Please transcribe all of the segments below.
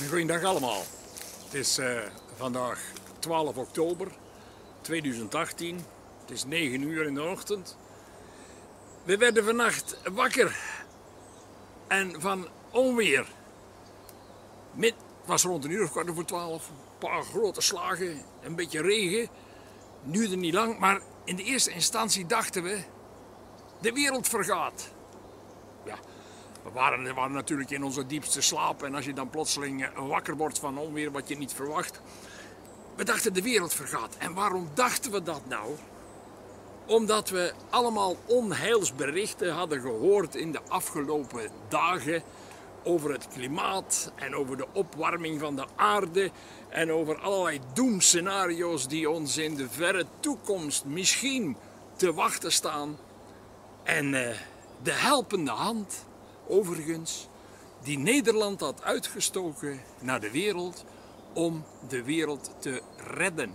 Goedendag allemaal. Het is vandaag 12 oktober 2018. Het is 9 uur in de ochtend. We werden vannacht wakker en van onweer. Het was rond een uur of 11:15. Een paar grote slagen, een beetje regen. Duurde niet lang, maar in de eerste instantie dachten we: de wereld vergaat. Ja, we waren natuurlijk in onze diepste slaap en als je dan plotseling wakker wordt van onweer wat je niet verwacht. We dachten de wereld vergaat. En waarom dachten we dat nou? Omdat we allemaal onheilsberichten hadden gehoord in de afgelopen dagen over het klimaat en over de opwarming van de aarde en over allerlei doemscenario's die ons in de verre toekomst misschien te wachten staan. En de helpende hand, overigens, die Nederland had uitgestoken naar de wereld om de wereld te redden.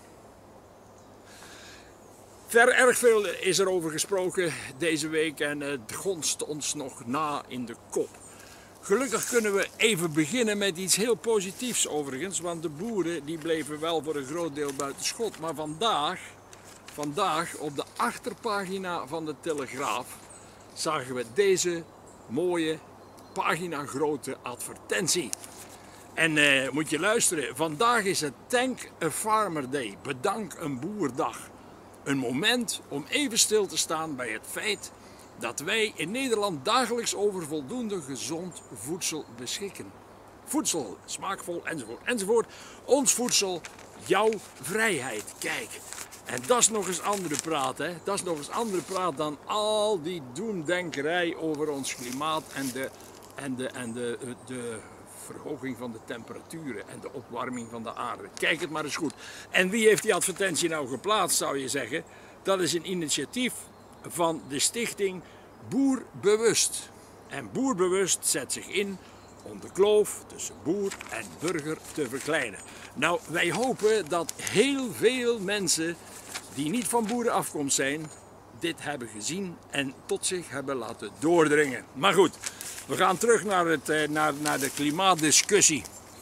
Erg veel is er over gesproken deze week en het gonst ons nog na in de kop. Gelukkig kunnen we even beginnen met iets heel positiefs overigens, want de boeren die bleven wel voor een groot deel buiten schot. Maar vandaag op de achterpagina van de Telegraaf zagen we deze mooie paginagrote advertentie. En moet je luisteren, vandaag is het Thank a Farmer Day, bedank een boerdag. Een moment om even stil te staan bij het feit dat wij in Nederland dagelijks over voldoende gezond voedsel beschikken. Voedsel, smaakvol, enzovoort, enzovoort. Ons voedsel, jouw vrijheid. Kijk, en dat is nog eens andere praat, hè. Dat is nog eens andere praat dan al die doemdenkerij over ons klimaat en de verhoging van de temperaturen en de opwarming van de aarde. Kijk het maar eens goed. En wie heeft die advertentie nou geplaatst, zou je zeggen? Dat is een initiatief van de stichting Boerbewust. En Boerbewust zet zich in om de kloof tussen boer en burger te verkleinen. Nou, wij hopen dat heel veel mensen die niet van boerenafkomst zijn, dit hebben gezien en tot zich hebben laten doordringen. Maar goed, we gaan terug naar de klimaatdiscussie.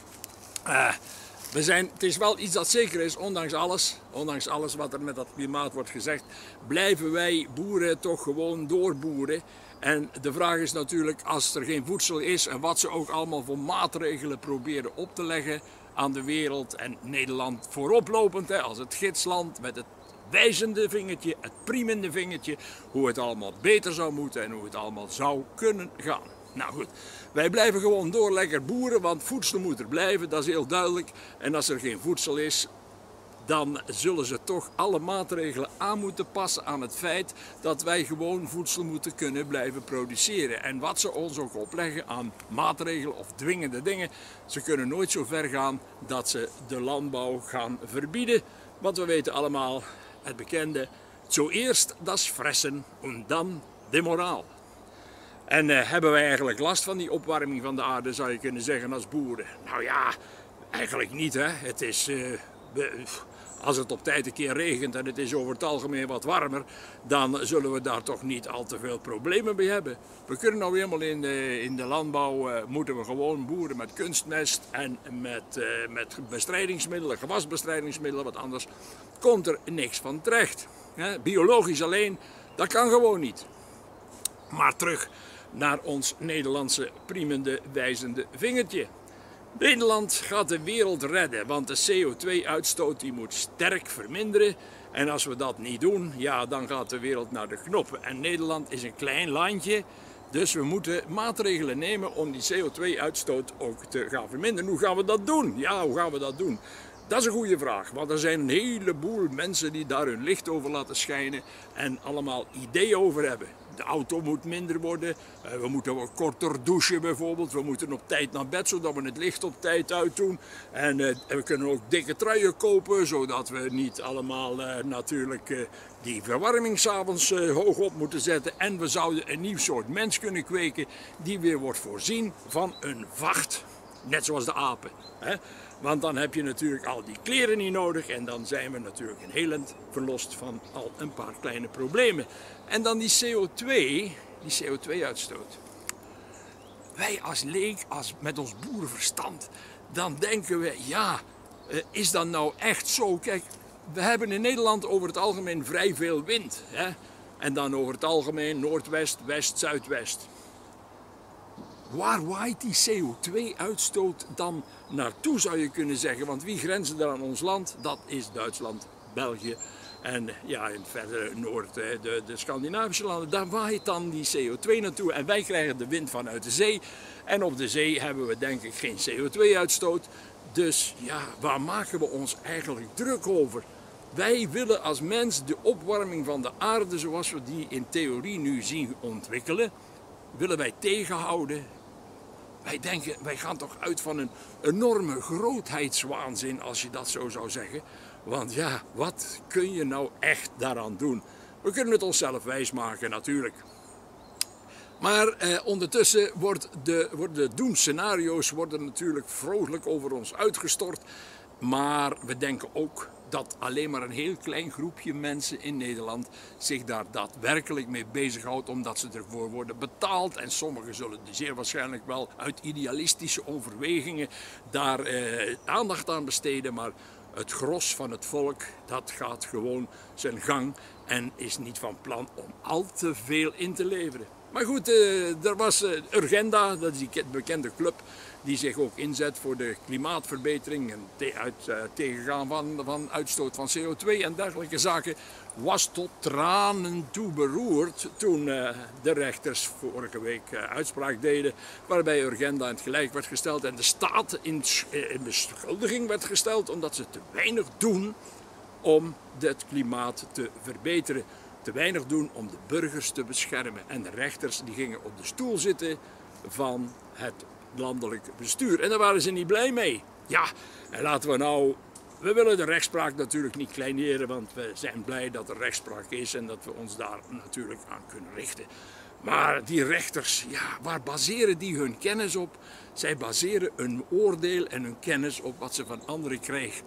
Het is wel iets dat zeker is, ondanks alles wat er met dat klimaat wordt gezegd, blijven wij boeren toch gewoon doorboeren. En de vraag is natuurlijk, als er geen voedsel is en wat ze ook allemaal voor maatregelen proberen op te leggen aan de wereld en Nederland vooroplopend, als het gidsland met het wijzende vingertje, het priemende vingertje, hoe het allemaal beter zou moeten en hoe het allemaal zou kunnen gaan. Nou goed, wij blijven gewoon door lekker boeren, want voedsel moet er blijven, dat is heel duidelijk. En als er geen voedsel is, dan zullen ze toch alle maatregelen aan moeten passen aan het feit dat wij gewoon voedsel moeten kunnen blijven produceren. En wat ze ons ook opleggen aan maatregelen of dwingende dingen, ze kunnen nooit zo ver gaan dat ze de landbouw gaan verbieden. Want we weten allemaal het bekende, zuerst das Fressen und dann de moraal. En hebben wij eigenlijk last van die opwarming van de aarde, zou je kunnen zeggen, als boeren? Nou ja, eigenlijk niet, hè. Het is, als het op tijd een keer regent en het is over het algemeen wat warmer, dan zullen we daar toch niet al te veel problemen mee hebben. We kunnen nou helemaal in de landbouw, moeten we gewoon boeren met kunstmest en met bestrijdingsmiddelen, gewasbestrijdingsmiddelen, want anders komt er niks van terecht. Biologisch alleen, dat kan gewoon niet. Maar terug naar ons Nederlandse priemende wijzende vingertje. Nederland gaat de wereld redden, want de CO2-uitstoot die moet sterk verminderen. En als we dat niet doen, ja, dan gaat de wereld naar de knoppen. En Nederland is een klein landje, dus we moeten maatregelen nemen om die CO2-uitstoot ook te gaan verminderen. Hoe gaan we dat doen? Ja, hoe gaan we dat doen? Dat is een goede vraag, want er zijn een heleboel mensen die daar hun licht over laten schijnen en allemaal ideeën over hebben. De auto moet minder worden, we moeten wat korter douchen bijvoorbeeld, we moeten op tijd naar bed zodat we het licht op tijd uitdoen. En we kunnen ook dikke truien kopen, zodat we niet allemaal natuurlijk die verwarming 's avonds hoog op moeten zetten. En we zouden een nieuw soort mens kunnen kweken die weer wordt voorzien van een vacht, net zoals de apen. Want dan heb je natuurlijk al die kleren niet nodig en dan zijn we natuurlijk een heel eind verlost van al een paar kleine problemen. En dan die CO2-uitstoot. Wij als leek, met ons boerenverstand, dan denken we, ja, is dat nou echt zo? Kijk, we hebben in Nederland over het algemeen vrij veel wind. Hè? En dan over het algemeen noordwest, west, zuidwest. Waar waait die CO2-uitstoot dan naartoe, zou je kunnen zeggen? Want wie grenzen er aan ons land? Dat is Duitsland, België en ja, in het verdere noord, de Scandinavische landen. Daar waait dan die CO2 naartoe en wij krijgen de wind vanuit de zee. En op de zee hebben we denk ik geen CO2-uitstoot. Dus ja, waar maken we ons eigenlijk druk over? Wij willen als mens de opwarming van de aarde zoals we die in theorie nu zien ontwikkelen, willen wij tegenhouden. Wij gaan toch uit van een enorme grootheidswaanzin, als je dat zo zou zeggen. Want ja, wat kun je nou echt daaraan doen? We kunnen het onszelf wijsmaken natuurlijk. Maar ondertussen worden de doemscenario's natuurlijk vrolijk over ons uitgestort. Maar we denken ook dat alleen maar een heel klein groepje mensen in Nederland zich daar daadwerkelijk mee bezighoudt, omdat ze ervoor worden betaald. En sommigen zullen zeer waarschijnlijk wel uit idealistische overwegingen daar aandacht aan besteden. Maar het gros van het volk, dat gaat gewoon zijn gang en is niet van plan om al te veel in te leveren. Maar goed, er was Urgenda, dat is die bekende club die zich ook inzet voor de klimaatverbetering en tegengaan van uitstoot van CO2 en dergelijke zaken, was tot tranen toe beroerd toen de rechters vorige week uitspraak deden waarbij Urgenda in het gelijk werd gesteld en de staat in beschuldiging werd gesteld omdat ze te weinig doen om het klimaat te verbeteren. Te weinig doen om de burgers te beschermen. En de rechters die gingen op de stoel zitten van het landelijk bestuur. En daar waren ze niet blij mee. Ja, en laten we nou... We willen de rechtspraak natuurlijk niet kleineren, want we zijn blij dat er rechtspraak is en dat we ons daar natuurlijk aan kunnen richten. Maar die rechters, ja, waar baseren die hun kennis op? Zij baseren hun oordeel en hun kennis op wat ze van anderen krijgen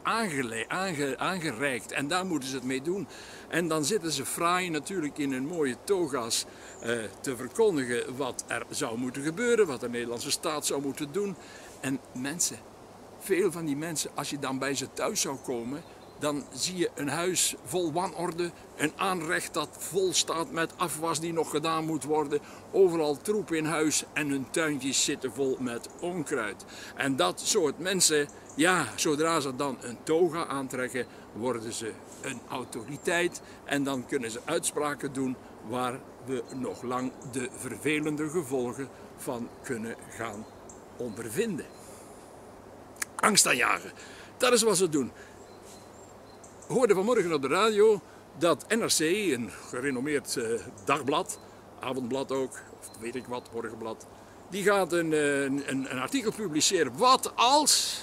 aangereikt. En daar moeten ze het mee doen. En dan zitten ze fraai natuurlijk in hun mooie toga's te verkondigen wat er zou moeten gebeuren, wat de Nederlandse staat zou moeten doen. En mensen, veel van die mensen, als je dan bij ze thuis zou komen, dan zie je een huis vol wanorde, een aanrecht dat vol staat met afwas die nog gedaan moet worden, overal troep in huis en hun tuintjes zitten vol met onkruid. En dat soort mensen, ja, zodra ze dan een toga aantrekken, worden ze een autoriteit en dan kunnen ze uitspraken doen waar we nog lang de vervelende gevolgen van kunnen gaan ondervinden. Angst aanjagen, dat is wat ze doen. We hoorden vanmorgen op de radio dat NRC, een gerenommeerd dagblad, avondblad ook, of weet ik wat, morgenblad, die gaat een artikel publiceren. Wat als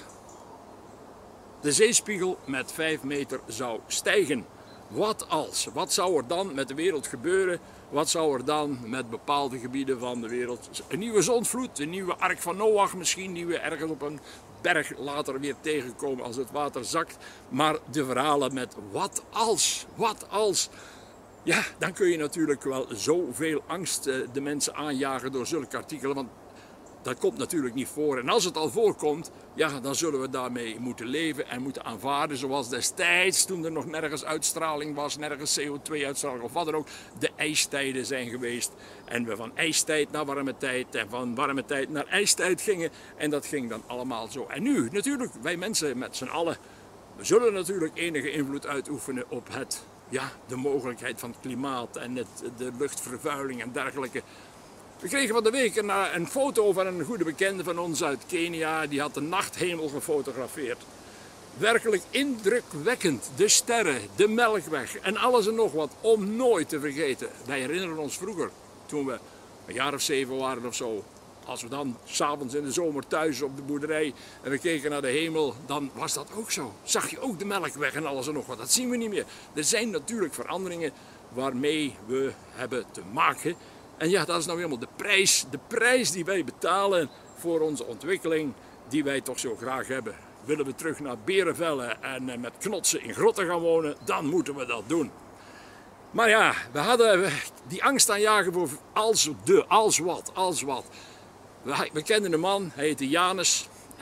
de zeespiegel met 5 meter zou stijgen? Wat als? Wat zou er dan met de wereld gebeuren? Wat zou er dan met bepaalde gebieden van de wereld? Een nieuwe zondvloed, een nieuwe Ark van Noach misschien, die we ergens op een berg later weer tegenkomen als het water zakt. Maar de verhalen met wat als, ja, dan kun je natuurlijk wel zoveel angst de mensen aanjagen door zulke artikelen, want dat komt natuurlijk niet voor. En als het al voorkomt, ja, dan zullen we daarmee moeten leven en moeten aanvaarden, zoals destijds, toen er nog nergens uitstraling was, nergens CO2-uitstraling of wat dan ook, de ijstijden zijn geweest. En we van ijstijd naar warme tijd en van warme tijd naar ijstijd gingen. En dat ging dan allemaal zo. En nu, natuurlijk, wij mensen met z'n allen, we zullen natuurlijk enige invloed uitoefenen op de mogelijkheid van het klimaat en de luchtvervuiling en dergelijke. We kregen van de week een foto van een goede bekende van ons uit Kenia. Die had de nachthemel gefotografeerd. Werkelijk indrukwekkend. De sterren, de Melkweg en alles en nog wat om nooit te vergeten. Wij herinneren ons vroeger, toen we een jaar of 7 waren of zo. Als we dan s'avonds in de zomer thuis op de boerderij en we keken naar de hemel, dan was dat ook zo. Zag je ook de Melkweg en alles en nog wat. Dat zien we niet meer. Er zijn natuurlijk veranderingen waarmee we hebben te maken. En ja, dat is nou helemaal de prijs die wij betalen voor onze ontwikkeling, die wij toch zo graag hebben. Willen we terug naar berenvellen en met knotsen in grotten gaan wonen, dan moeten we dat doen. Maar ja, we hadden die angst aanjagen voor als wat. We kenden een man, hij heette Janus.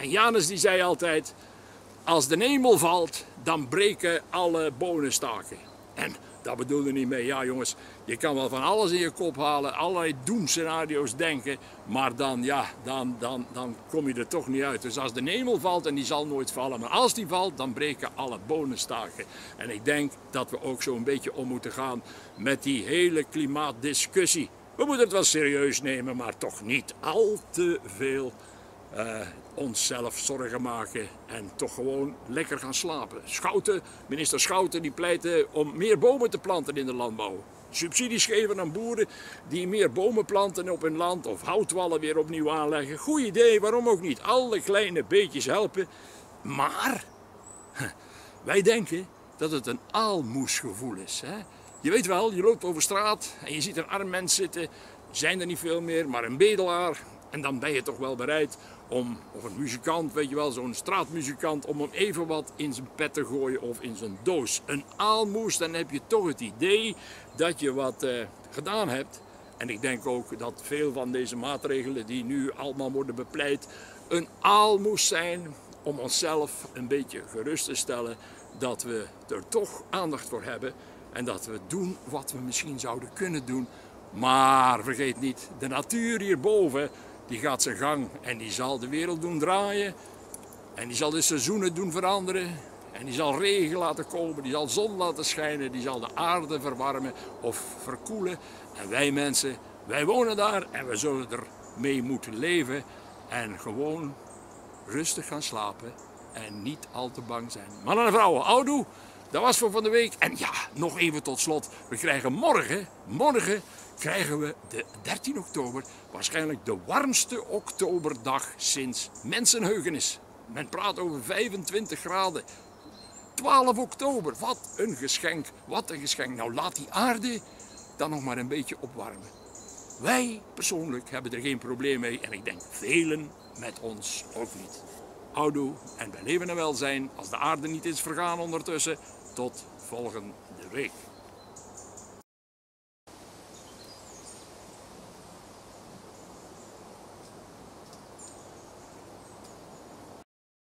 En Janus die zei altijd, als de hemel valt, dan breken alle bonenstaken. En dat bedoelde niet mee, ja jongens, je kan wel van alles in je kop halen, allerlei doemscenario's denken, maar dan, ja, dan kom je er toch niet uit. Dus als de hemel valt, en die zal nooit vallen, maar als die valt, dan breken alle bonenstaken. En ik denk dat we ook zo een beetje om moeten gaan met die hele klimaatdiscussie. We moeten het wel serieus nemen, maar toch niet al te veel onszelf zorgen maken en toch gewoon lekker gaan slapen. Schouten, minister Schouten die pleitte om meer bomen te planten in de landbouw. Subsidies geven aan boeren die meer bomen planten op hun land of houtwallen weer opnieuw aanleggen. Goed idee, waarom ook niet? Alle kleine beetjes helpen. Maar wij denken dat het een aalmoesgevoel is. Hè? Je weet wel, je loopt over straat en je ziet een arm mens zitten. Zijn er niet veel meer, maar een bedelaar. En dan ben je toch wel bereid om, of een muzikant, weet je wel, zo'n straatmuzikant, om hem even wat in zijn pet te gooien of in zijn doos. Een aalmoes, dan heb je toch het idee dat je wat gedaan hebt. En ik denk ook dat veel van deze maatregelen die nu allemaal worden bepleit, een aalmoes zijn om onszelf een beetje gerust te stellen dat we er toch aandacht voor hebben en dat we doen wat we misschien zouden kunnen doen. Maar vergeet niet, de natuur hierboven, die gaat zijn gang en die zal de wereld doen draaien. En die zal de seizoenen doen veranderen. En die zal regen laten komen, die zal zon laten schijnen, die zal de aarde verwarmen of verkoelen. En wij mensen, wij wonen daar en we zullen er mee moeten leven. En gewoon rustig gaan slapen en niet al te bang zijn. Mannen en vrouwen, houdoe, dat was voor van de week. En ja, nog even tot slot, we krijgen morgen krijgen we de 13 oktober, waarschijnlijk de warmste oktoberdag sinds mensenheugenis. Men praat over 25 graden. 12 oktober, wat een geschenk, wat een geschenk. Nou, laat die aarde dan nog maar een beetje opwarmen. Wij persoonlijk hebben er geen probleem mee en ik denk velen met ons ook niet. Houdoe en bij leven en welzijn, als de aarde niet is vergaan ondertussen, tot volgende week.